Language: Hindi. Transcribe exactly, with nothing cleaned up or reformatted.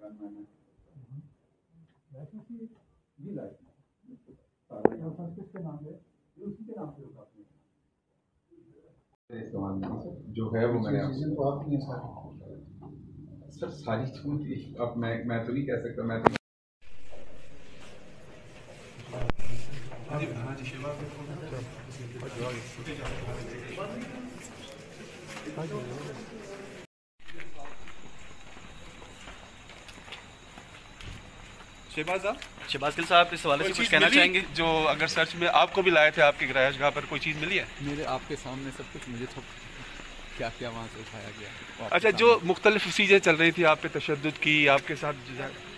जो है वो मैंने सर सारी छूट अब मैं मैं तो नहीं कह सकता। मैं तो हाँ जी हाँ जी शेवा शहबाज साहब शहबाज गिल साहब इस हवाले से कुछ कहना चाहेंगे? जो अगर सर्च में आपको भी लाए थे आपकी रिहाइशगाह पर कोई चीज़ मिली है? मेरे आपके सामने सब कुछ, मुझे तो क्या क्या वहाँ से उठाया गया। अच्छा, जो मुख्तलिफ चीज़ें चल रही थी आप पे तशद्दुद की, आपके साथ